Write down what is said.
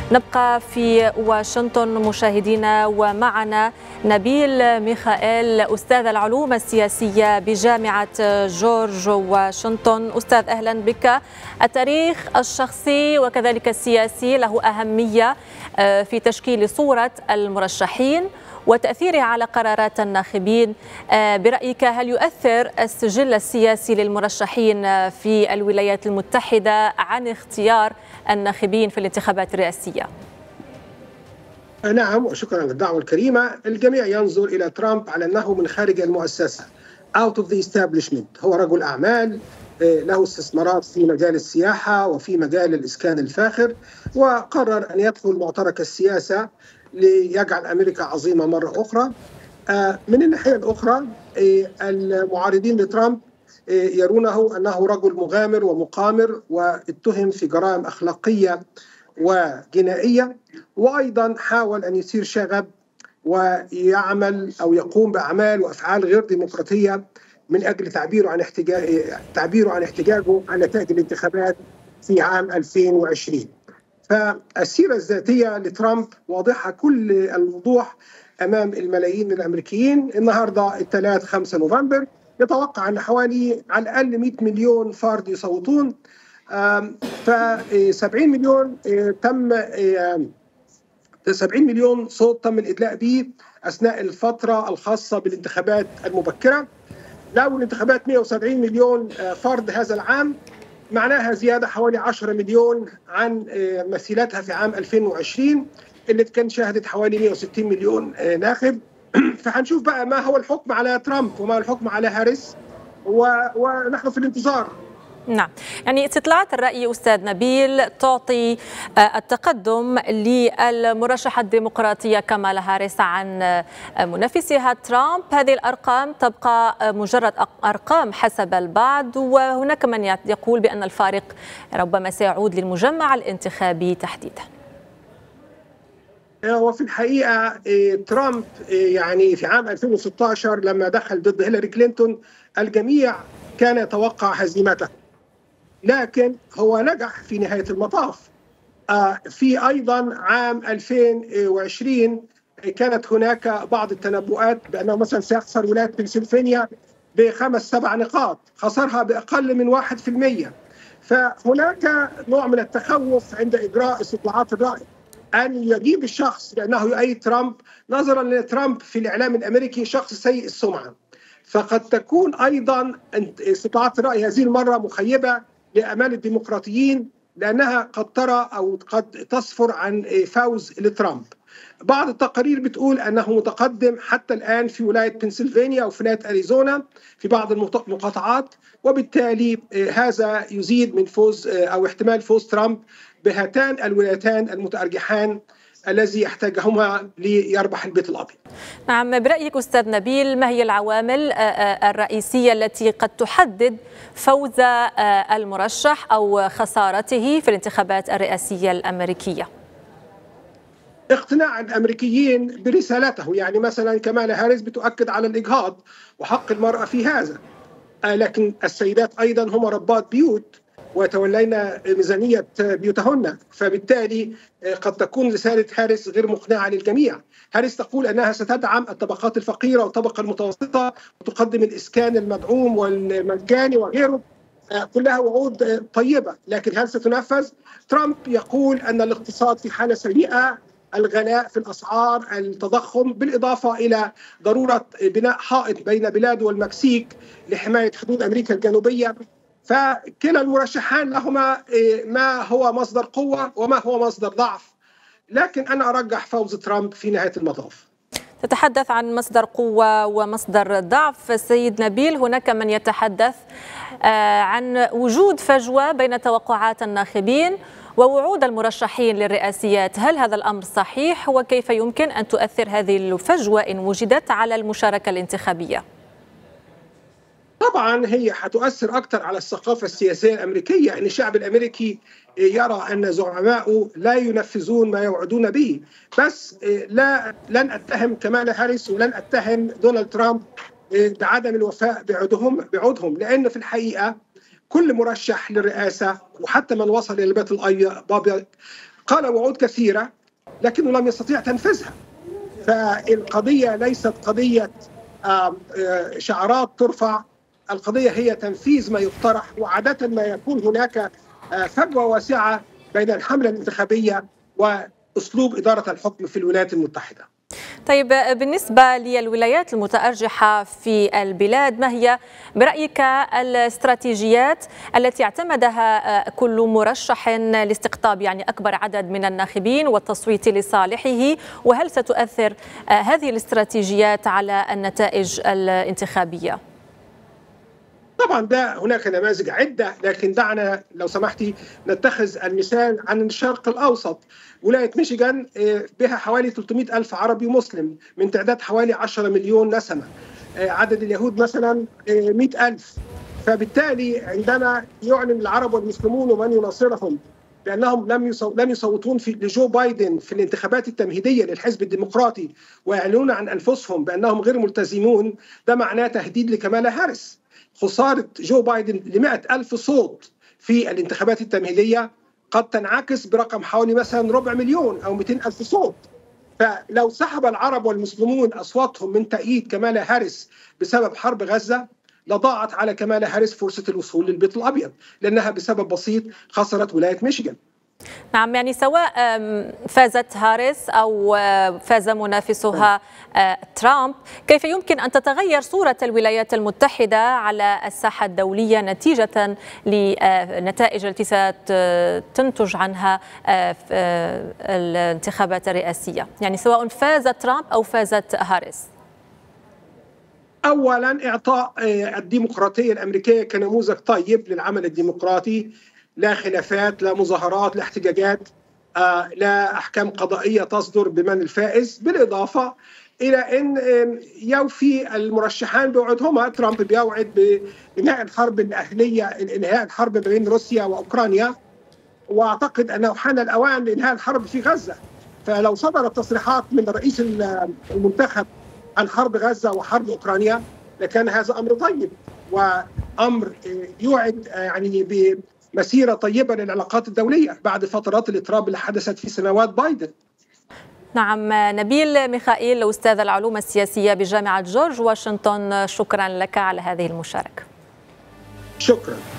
نبقى في واشنطن مشاهدينا، ومعنا نبيل ميخائيل أستاذ العلوم السياسية بجامعة جورج واشنطن. أستاذ أهلا بك. التاريخ الشخصي وكذلك السياسي له أهمية في تشكيل صورة المرشحين وتأثيره على قرارات الناخبين. برأيك هل يؤثر السجل السياسي للمرشحين في الولايات المتحدة عن اختيار الناخبين في الانتخابات الرئاسية؟ نعم، وشكرا على الدعوة الكريمة. الجميع ينظر إلى ترامب على أنه من خارج المؤسسة، out of the establishment. هو رجل أعمال له استثمارات في مجال السياحة وفي مجال الإسكان الفاخر، وقرر أن يدخل معترك السياسة ليجعل أمريكا عظيمة مرة أخرى. من الناحية الأخرى المعارضين لترامب يرونه أنه رجل مغامر ومقامر واتهم في جرائم أخلاقية وجنائية، وأيضا حاول أن يثير شغب ويعمل أو يقوم بأعمال وأفعال غير ديمقراطية من أجل تعبيره عن احتجاجه على نتائج الانتخابات في عام 2020. فالسيرة الذاتية لترامب واضحة كل الوضوح أمام الملايين من الأمريكيين. النهاردة الثلاث 5 نوفمبر يتوقع أن حوالي على الأقل 100 مليون فرد يصوتون، ف70 مليون 70 مليون صوت تم الإدلاء به أثناء الفترة الخاصة بالانتخابات المبكرة. لو الانتخابات 170 مليون فرد هذا العام، معناها زيادة حوالي 10 مليون عن مثيلتها في عام 2020 اللي كان شهدت حوالي 160 مليون ناخب. فهنشوف بقى ما هو الحكم على ترامب وما الحكم على هاريس، ونحن في الانتظار. نعم، يعني استطلاعات الرأي أستاذ نبيل تعطي التقدم للمرشحة الديمقراطية كامالا هاريس عن منافسها ترامب. هذه الأرقام تبقى مجرد أرقام حسب البعض، وهناك من يقول بأن الفارق ربما سيعود للمجمع الانتخابي تحديدا. وفي الحقيقة ترامب يعني في عام 2016 لما دخل ضد هيلاري كلينتون الجميع كان يتوقع هزيمته، لكن هو نجح في نهاية المطاف. في أيضا عام 2020 كانت هناك بعض التنبؤات بأنه مثلا سيخسر ولاية بنسلفانيا ب5-7 نقاط، خسرها بأقل من 1%. فهناك نوع من التخوف عند إجراء استطلاعات الرأي أن يجيب الشخص لأنه يؤيد ترامب، نظرا لترامب في الإعلام الأمريكي شخص سيء السمعة. فقد تكون أيضا استطلاعات الرأي هذه المرة مخيبة لآمال الديمقراطيين، لأنها قد ترى أو قد تصفر عن فوز لترامب. بعض التقارير بتقول أنه متقدم حتى الآن في ولاية بنسلفانيا أو في ولاية أريزونا في بعض المقاطعات، وبالتالي هذا يزيد من فوز أو احتمال فوز ترامب بهاتان الولايتان المتأرجحان الذي يحتاجهما ليربح البيت الأبيض. نعم، برأيك أستاذ نبيل ما هي العوامل الرئيسية التي قد تحدد فوز المرشح أو خسارته في الانتخابات الرئاسية الأمريكية؟ اقتناع الأمريكيين برسالته، يعني مثلا كامالا هاريس بتؤكد على الإجهاض وحق المرأة في هذا، لكن السيدات أيضا هم ربات بيوت ويتولين ميزانية بيوتهن، فبالتالي قد تكون رسالة هاريس غير مقنعة للجميع. هاريس تقول أنها ستدعم الطبقات الفقيرة والطبقة المتوسطة وتقدم الإسكان المدعوم والمجاني وغيره، كلها وعود طيبة، لكن هل ستنفذ؟ ترامب يقول أن الاقتصاد في حالة سيئة، الغلاء في الأسعار، التضخم، بالإضافة إلى ضرورة بناء حائط بين بلاده والمكسيك لحماية حدود أمريكا الجنوبية. فكلا المرشحان لهما ما هو مصدر قوة وما هو مصدر ضعف، لكن أنا أرجح فوز ترامب في نهاية المطاف. تتحدث عن مصدر قوة ومصدر ضعف سيد نبيل، هناك من يتحدث عن وجود فجوة بين توقعات الناخبين ووعود المرشحين للرئاسيات. هل هذا الأمر صحيح؟ وكيف يمكن أن تؤثر هذه الفجوة إن وجدت على المشاركة الانتخابية؟ طبعا هي حتؤثر أكثر على الثقافة السياسية الأمريكية، أن الشعب الأمريكي يرى أن زعماؤه لا ينفذون ما يوعدون به. بس لن أتهم كامالا هاريس ولن أتهم دونالد ترامب بعدم الوفاء بعودهم، لأن في الحقيقة كل مرشح للرئاسة وحتى من وصل إلى البيت الأبيض قال وعود كثيرة لكنه لم يستطيع تنفيذها. فالقضية ليست قضية شعارات ترفع، القضية هي تنفيذ ما يقترح، وعادة ما يكون هناك فجوة واسعة بين الحملة الانتخابية وأسلوب إدارة الحكم في الولايات المتحدة. طيب، بالنسبة للولايات المتأرجحة في البلاد، ما هي برأيك الاستراتيجيات التي اعتمدها كل مرشح لاستقطاب أكبر عدد من الناخبين والتصويت لصالحه؟ وهل ستؤثر هذه الاستراتيجيات على النتائج الانتخابية؟ طبعا هناك نماذج عدة، لكن دعنا لو سمحتي نتخذ المثال عن الشرق الأوسط. ولاية ميشيغان بها حوالي 300 ألف عربي مسلم من تعداد حوالي 10 مليون نسمة، عدد اليهود مثلا 100 ألف. فبالتالي عندما يعلن العرب والمسلمون ومن يناصرهم بأنهم لم يصوتون لجو بايدن في الانتخابات التمهيدية للحزب الديمقراطي ويعلنون عن أنفسهم بأنهم غير ملتزمون، ده معناه تهديد لكمالا هاريس. خسارة جو بايدن ل100 ألف صوت في الانتخابات التمهيدية قد تنعكس برقم حوالي مثلا 400,000 أو 200 ألف صوت. فلو سحب العرب والمسلمون أصواتهم من تأييد كمالا هاريس بسبب حرب غزة، لضاعت على كمالا هاريس فرصة الوصول للبيت الأبيض، لأنها بسبب بسيط خسرت ولاية ميشيغان. نعم، سواء فازت هاريس أو فاز منافسها ترامب، كيف يمكن أن تتغير صورة الولايات المتحدة على الساحة الدولية نتيجة للنتائج التي ستنتج عنها الانتخابات الرئاسية، سواء فاز ترامب أو فازت هاريس؟ أولا، إعطاء الديمقراطية الأمريكية كنموذج طيب للعمل الديمقراطي، لا خلافات، لا مظاهرات، لا احتجاجات، لا أحكام قضائية تصدر بمن الفائز، بالإضافة إلى أن يوفي المرشحان بوعدهما. ترامب بيوعد بإنهاء الحرب الأهلية، إنهاء الحرب بين روسيا وأوكرانيا، وأعتقد أنه حان الأوان لإنهاء الحرب في غزة. فلو صدرت تصريحات من الرئيس المنتخب عن حرب غزة وحرب أوكرانيا لكان هذا أمر طيب، وأمر يوعد بمسيرة طيبة للعلاقات الدولية بعد فترات الاضطراب اللي حدثت في سنوات بايدن. نعم، نبيل ميخائيل، أستاذ العلوم السياسية بجامعة جورج واشنطن، شكرا لك على هذه المشاركة. شكرا.